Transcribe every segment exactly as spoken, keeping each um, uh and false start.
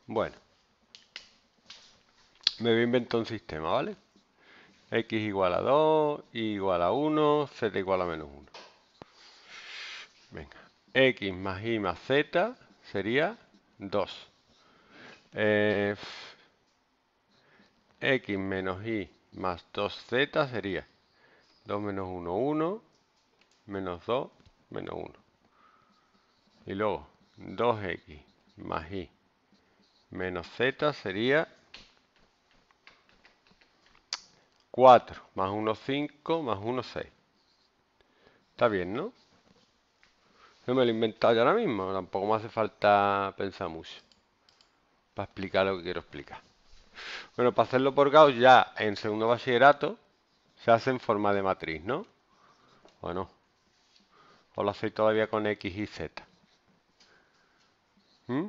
Bueno, me voy a inventar un sistema, ¿vale? X igual a dos, Y igual a uno, Z igual a menos uno. Venga, X más Y más Z sería dos. Eh, X menos Y más dos Z sería dos menos uno, uno, menos dos, menos uno. Y luego dos X más Y menos Z sería cuatro, más uno, cinco, más uno, seis. Está bien, ¿no? Yo me lo he inventado ya ahora mismo, tampoco me hace falta pensar mucho para explicar lo que quiero explicar. Bueno, para hacerlo por Gauss ya en segundo bachillerato se hace en forma de matriz, ¿no? Bueno, o lo hacéis todavía con X y Z. ¿Mm?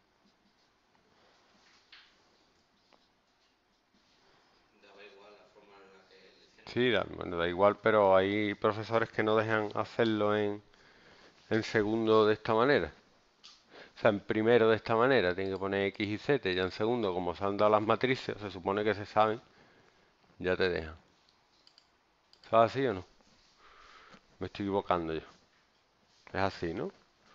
Sí, da, bueno, da igual, pero hay profesores que no dejan hacerlo en, en segundo de esta manera. O sea, en primero de esta manera, tienen que poner X y Z, y ya en segundo, como se han dado las matrices, se supone que se saben, ya te dejan. ¿Es así o no? Me estoy equivocando yo. Es así, ¿no?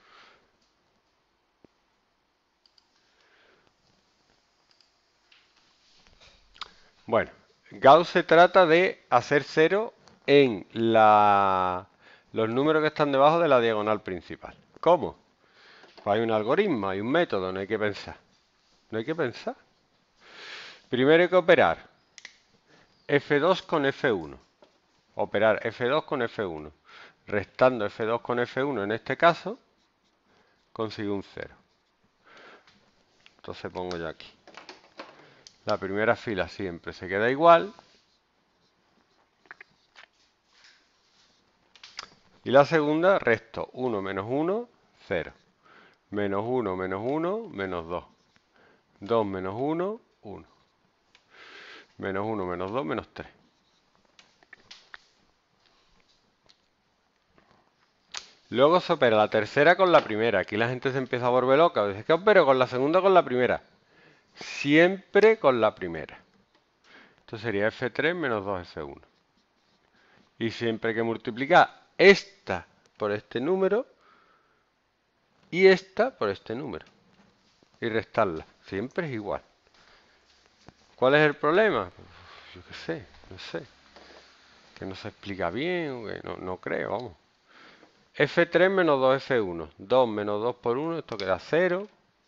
Bueno, Gauss se trata de hacer cero en la, los números que están debajo de la diagonal principal. ¿Cómo? Pues hay un algoritmo, hay un método, no hay que pensar. No hay que pensar. Primero hay que operar F dos con F uno. Operar F dos con F uno. Restando F dos con F uno en este caso, consigo un cero. Entonces pongo yo aquí. La primera fila siempre se queda igual. Y la segunda resto uno menos uno, cero. Menos uno menos uno, menos dos. dos menos uno, uno. Menos uno menos dos, menos tres. Luego se opera la tercera con la primera. Aquí la gente se empieza a volver loca. Dice, ¿qué opero con la segunda o con la primera? Siempre con la primera. Esto sería F tres menos dos F uno. Y siempre hay que multiplicar esta por este número y esta por este número. Y restarla. Siempre es igual. ¿Cuál es el problema? Pues, yo qué sé, no sé. Que no se explica bien, que no, no creo, vamos. F tres menos dos F uno. dos menos dos por uno, esto queda cero.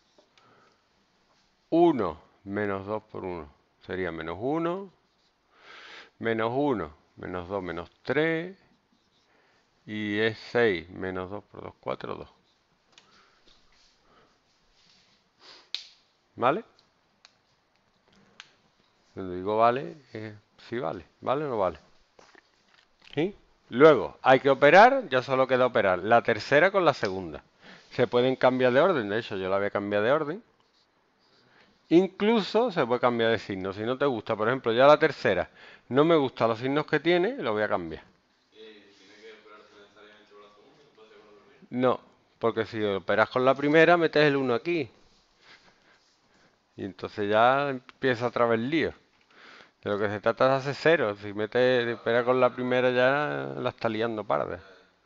uno menos dos por uno sería menos uno. Menos uno menos dos menos tres. Y es seis menos dos por dos, cuatro, dos. ¿Vale? Cuando digo vale, es si vale. ¿Vale o no vale? ¿Sí? Luego, hay que operar, ya solo queda operar la tercera con la segunda. Se pueden cambiar de orden, de hecho yo la voy a cambiar de orden. Incluso se puede cambiar de signo, si no te gusta. Por ejemplo, ya la tercera no me gustan los signos que tiene, lo voy a cambiar. No, porque si operas con la primera, metes el uno aquí. Y entonces ya empieza otra vez el lío. De lo que se trata es de hacer cero. Si metes, operas con la primera ya la está liando parda.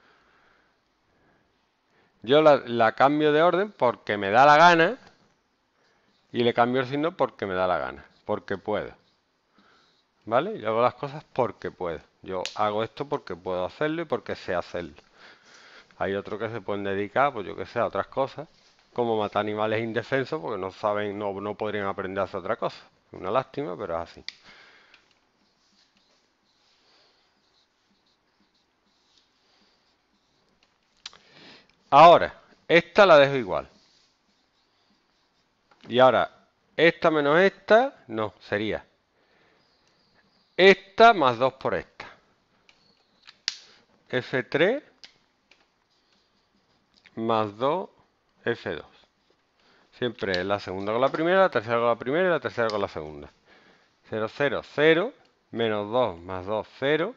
Yo la, la cambio de orden porque me da la gana y le cambio el signo porque me da la gana, porque puedo. ¿Vale? Yo hago las cosas porque puedo. Yo hago esto porque puedo hacerlo y porque sé hacerlo. Hay otros que se pueden dedicar, pues yo que sé, a otras cosas, como matar animales indefensos porque no saben, no, no podrían aprender a hacer otra cosa. Una lástima, pero es así. Ahora, esta la dejo igual. Y ahora, esta menos esta, no, sería esta más dos por esta. F tres más dos F dos. Siempre la segunda con la primera, la tercera con la primera y la tercera con la segunda. cero, cero, cero, menos dos más dos, cero.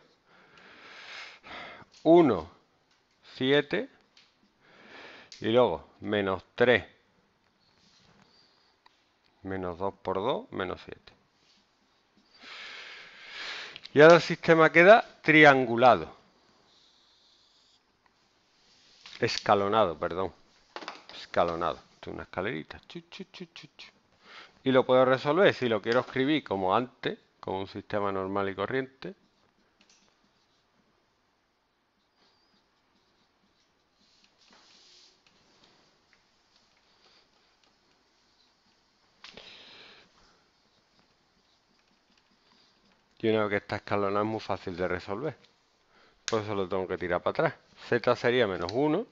uno, siete. Y luego, menos tres Menos dos por dos, menos siete. Y ahora el sistema queda triangulado. Escalonado, perdón. Escalonado. Esto es una escalerita. Chu, chu, chu, chu, chu. Y lo puedo resolver si lo quiero escribir como antes, como un sistema normal y corriente. Y una vez que está escalonado es muy fácil de resolver. Por eso lo tengo que tirar para atrás. Z sería menos uno.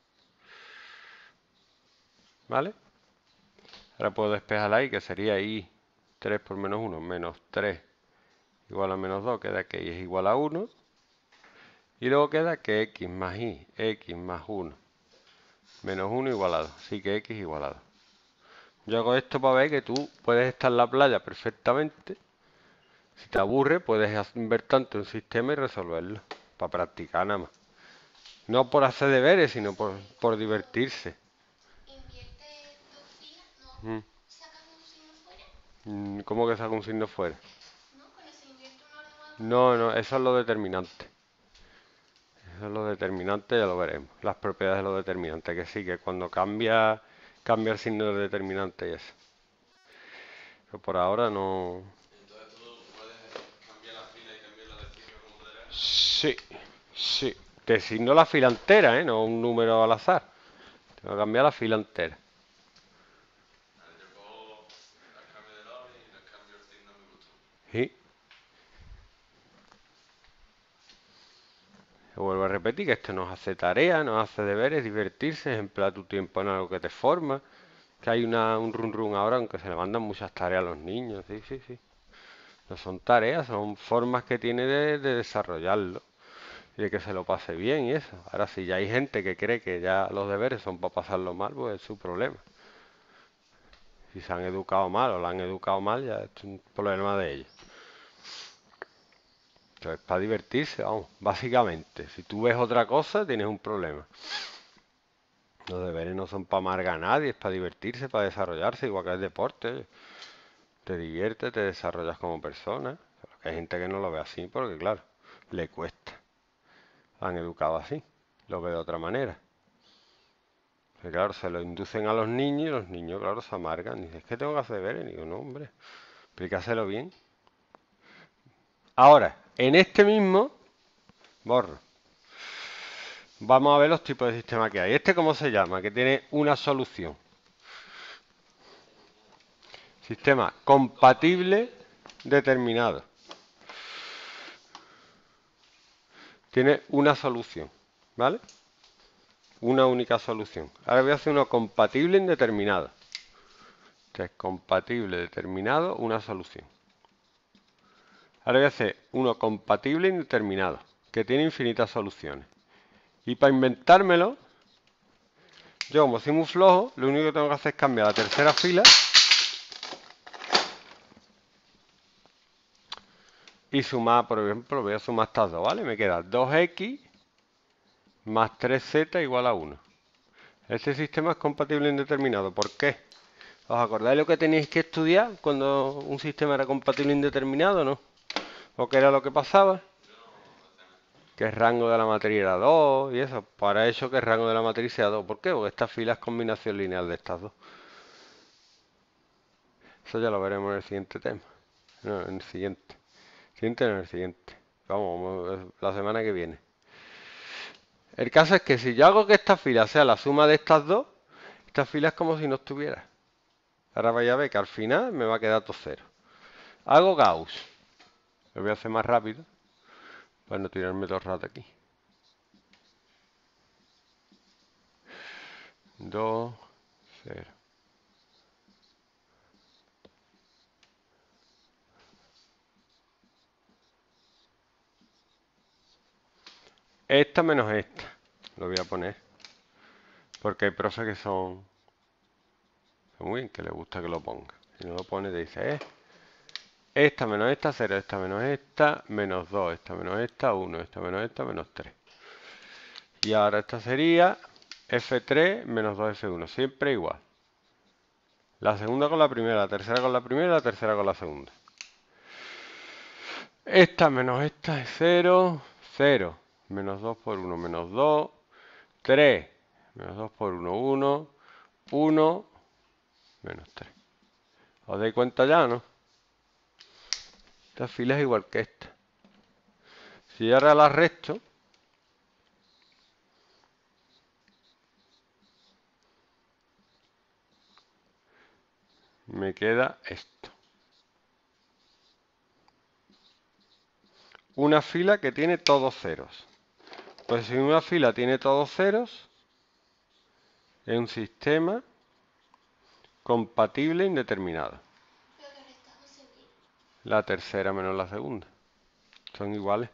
¿Vale? Ahora puedo despejar ahí, que sería i tres por menos uno, menos tres igual a menos dos, queda que y es igual a uno. Y luego queda que x más y, x más uno, menos uno igual a dos. Así que x igual a dos. Yo hago esto para ver que tú puedes estar en la playa perfectamente. Si te aburre, puedes invertirte un sistema y resolverlo. Para practicar nada más. No por hacer deberes, sino por, por divertirse. ¿Invierte dos filas? ¿No Mm. sacas un signo fuera? Mm, ¿Cómo que saco un signo fuera? ¿No? Cuando se invierte un orden. No, no, eso es lo determinante. Eso es lo determinante, ya lo veremos. Las propiedades de lo determinante, que sí, que cuando cambia, cambia el signo de determinante y eso. Pero por ahora no. Entonces tú puedes cambiar la fila y cambiarla de cifra como te dé la gana. Sí, sí. Te signo la fila entera, ¿eh? No un número al azar. Tengo que cambiar la fila entera. Vale, yo cojo las cambio de lado y las cambio el signo a mi gusto. Sí. Vuelvo a repetir que esto nos hace tarea, nos hace deberes, divertirse, emplear tu tiempo en algo que te forma. Que hay una, un run run ahora, aunque se le mandan muchas tareas a los niños. Sí, sí, sí. No son tareas, son formas que tiene de, de desarrollarlo y de que se lo pase bien y eso. Ahora, si ya hay gente que cree que ya los deberes son para pasarlo mal, pues es su problema. Si se han educado mal o la han educado mal, ya es un problema de ellos. Entonces, para divertirse, vamos, básicamente. Si tú ves otra cosa, tienes un problema. Los deberes no son para amargar a nadie, es para divertirse, para desarrollarse, igual que el deporte. Te diviertes, te desarrollas como persona. Solo que hay gente que no lo ve así porque, claro, le cuesta. Lo han educado así, lo ve de otra manera. Porque, claro, se lo inducen a los niños y los niños, claro, se amargan. Dicen, es que tengo que hacer deberes. Y digo, no, hombre, explícaselo bien. Ahora, en este mismo, borro. Vamos a ver los tipos de sistema que hay. ¿Este cómo se llama? Que tiene una solución. Sistema compatible determinado. Tiene una solución, ¿vale? Una única solución. Ahora voy a hacer uno compatible indeterminado. Este es compatible determinado, una solución. Ahora voy a hacer uno compatible indeterminado, que tiene infinitas soluciones. Y para inventármelo, yo como soy muy flojo, lo único que tengo que hacer es cambiar la tercera fila y sumar, por ejemplo, voy a sumar estas dos, ¿vale? Me queda dos equis más tres zeta igual a uno. Este sistema es compatible indeterminado. ¿Por qué? ¿Os acordáis lo que teníais que estudiar cuando un sistema era compatible indeterminado, no? ¿O qué era lo que pasaba? Que el rango de la matriz era dos y eso. Para eso que el rango de la matriz sea dos. ¿Por qué? Porque esta fila es combinación lineal de estas dos. Eso ya lo veremos en el siguiente tema. No, en el siguiente. Siguiente no, en el siguiente. Vamos, la semana que viene. El caso es que si yo hago que esta fila sea la suma de estas dos, esta fila es como si no estuviera. Ahora vaya a ver que al final me va a quedar todo cero. Hago Gauss. Lo voy a hacer más rápido para no tirarme todo el rato aquí. dos, cero. Esta menos esta. Lo voy a poner. Porque hay profes que son, son muy bien, que les gusta que lo ponga. Si no lo pone, te dice, eh, esta menos esta, cero, esta menos esta, menos dos, esta menos esta, uno, esta menos esta, menos tres. Y ahora esta sería efe tres menos dos efe uno, siempre igual. La segunda con la primera, la tercera con la primera y la tercera con la segunda. Esta menos esta es cero, cero. Menos dos por uno, menos dos. tres. Menos dos por uno, uno. uno. Menos tres. ¿Os dais cuenta ya, no? Esta fila es igual que esta. Si yo ahora la resto, me queda esto. Una fila que tiene todos ceros. Pues si una fila tiene todos ceros, es un sistema compatible indeterminado. Pero que restamos seguir. La tercera menos la segunda. Son iguales.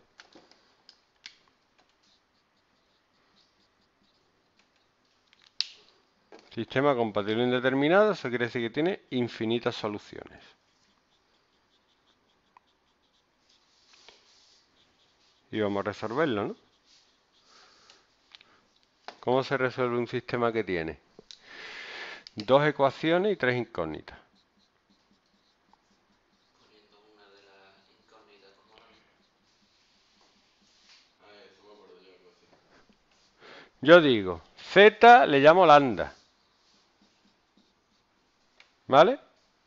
Sistema compatible indeterminado, eso quiere decir que tiene infinitas soluciones. Y vamos a resolverlo, ¿no? ¿Cómo se resuelve un sistema que tiene dos ecuaciones y tres incógnitas? Poniendo una de las incógnitas como lambda. Ah, eso me acuerdo yo algo así. Yo digo, Z le llamo lambda. ¿Vale?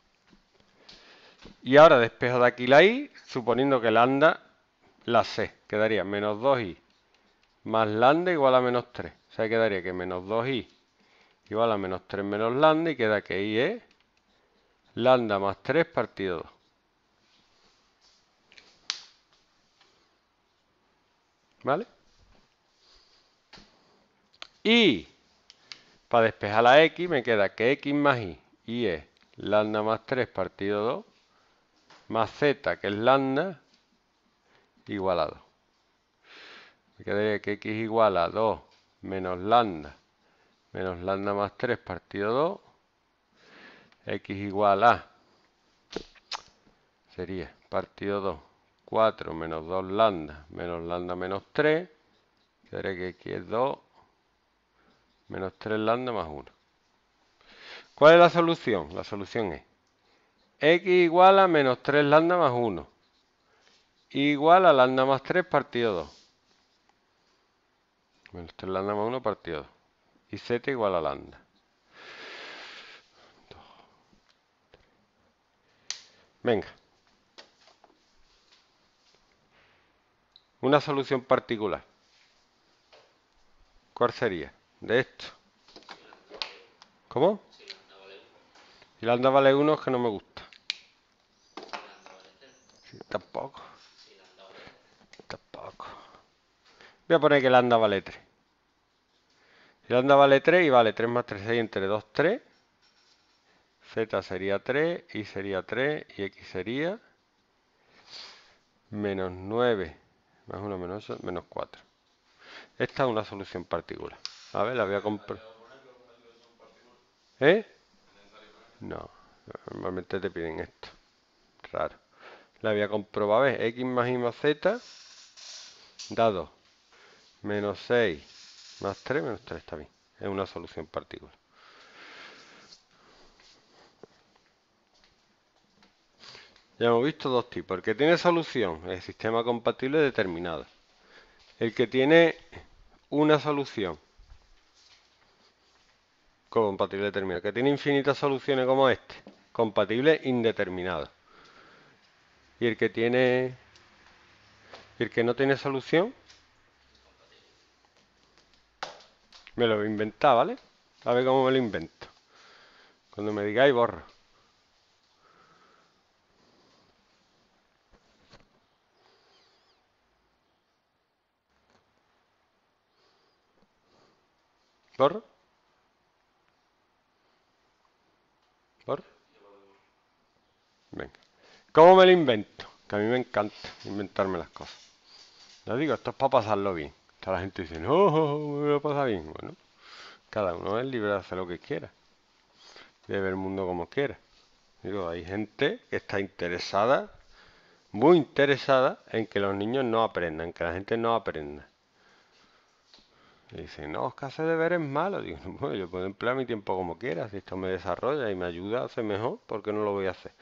Y ahora despejo de aquí la i, suponiendo que lambda la sé. Quedaría menos dos i más lambda igual a menos tres. O sea, quedaría que menos dos i igual a menos tres menos lambda y queda que i es lambda más tres partido dos. ¿Vale? Y para despejar la x me queda que x más y, y es lambda más tres partido dos, más z, que es lambda, igual a dos. Me quedaría que x igual a dos menos lambda, menos lambda más tres partido dos, x igual a, sería partido dos, cuatro menos dos lambda, menos lambda menos tres, quedaría que x es dos, menos tres lambda más uno. ¿Cuál es la solución? La solución es x igual a menos tres lambda más uno, igual a lambda más tres partido dos. Menos tres lambda más uno partido dos. Y z igual a lambda. Venga. Una solución particular. ¿Cuál sería? De esto. ¿Cómo? Si lambda vale uno. Y lambda vale uno es que no me gusta. Si lambda vale cero. Sí, tampoco. Si lambda vale tres. Tampoco. Voy a poner que lambda vale tres. Si lambda vale tres y vale tres más tres, seis, entre dos, tres. Z sería tres, y sería tres, y x sería menos nueve, más uno menos ocho, menos cuatro. Esta es una solución particular. A ver, la voy a comprar. ¿Eh? No, normalmente te piden esto. Raro. La voy a comprobar. A ver, x más y más z da dos. Menos seis más tres, menos tres está bien. Es una solución particular. Ya hemos visto dos tipos. El que tiene solución, el sistema compatible determinado. El que tiene una solución compatible determinado. El que tiene infinitas soluciones como este, compatible indeterminado. Y el que tiene... Y el que no tiene solución, me lo voy a inventar, ¿vale? A ver cómo me lo invento. Cuando me digáis, borro. ¿Borro? ¿Borro? Venga. ¿Cómo me lo invento? Que a mí me encanta inventarme las cosas. Ya digo, esto es para pasarlo bien. Está la gente dice, no, me lo pasa bien. Bueno, cada uno es libre de hacer lo que quiera. De ver el mundo como quiera. Digo, hay gente que está interesada, muy interesada, en que los niños no aprendan, que la gente no aprenda. Y dicen, no, es que hacer deberes es malo. Digo, bueno, yo puedo emplear mi tiempo como quiera. Si esto me desarrolla y me ayuda a hacer mejor, ¿por qué no lo voy a hacer?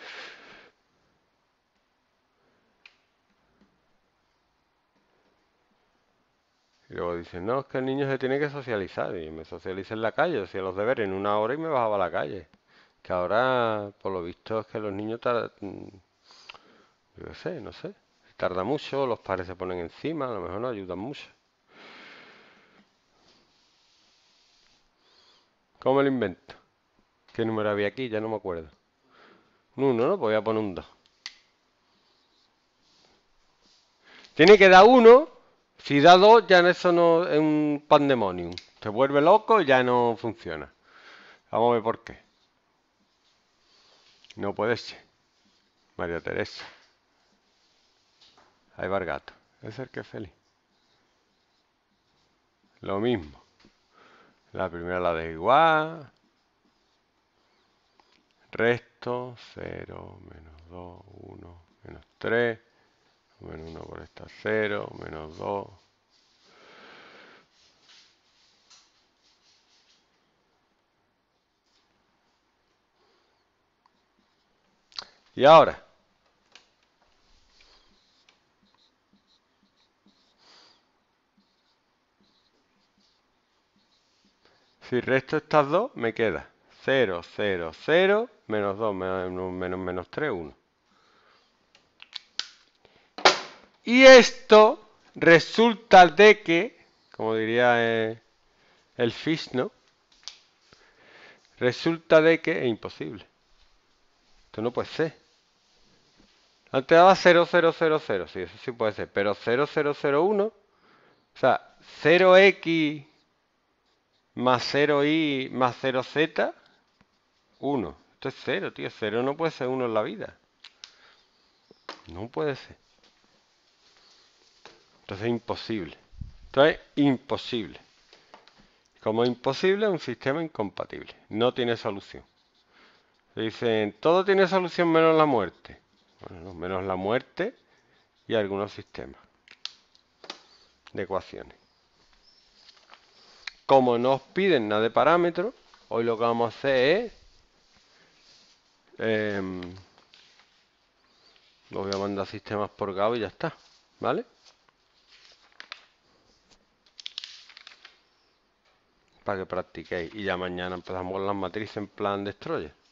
Y luego dicen, no, es que el niño se tiene que socializar. Y me socializa en la calle, hacía los deberes en una hora y me bajaba a la calle. Que ahora, por lo visto, es que los niños tardan, yo qué sé, no sé, tarda mucho, los padres se ponen encima, a lo mejor no ayudan mucho. ¿Cómo me lo invento? ¿Qué número había aquí? Ya no me acuerdo. Un uno, ¿no? Pues voy a poner un dos. Tiene que dar uno. Si da dos, ya eso no es un pandemonium. Se vuelve loco y ya no funciona. Vamos a ver por qué. No puede ser. María Teresa. Ahí va el gato. Es el que es feliz. Lo mismo. La primera la de igual. Resto. cero, menos dos, uno, menos tres. Menos uno por esta cero, menos dos. Y ahora, si resto estas dos, me queda cero, cero, cero, menos dos, menos, menos, menos tres, uno. Y esto resulta de que, como diría eh, el Fish, ¿no? Resulta de que es imposible. Esto no puede ser. Antes daba cero, cero, cero, cero, sí, eso sí puede ser. Pero cero, cero, cero, uno, o sea, cero equis más cero y más cero zeta, uno. Esto es cero, tío. cero no puede ser uno en la vida. No puede ser. Entonces es imposible. Esto es imposible. Como es imposible, es un sistema incompatible. No tiene solución. Se dicen, todo tiene solución menos la muerte. Bueno, no, menos la muerte y algunos sistemas de ecuaciones. Como no os piden nada de parámetros, hoy lo que vamos a hacer es... Eh, os voy a mandar sistemas por Gauss y ya está. ¿Vale? Para que practiquéis. Y ya mañana empezamos con las matrices en plan destroyer.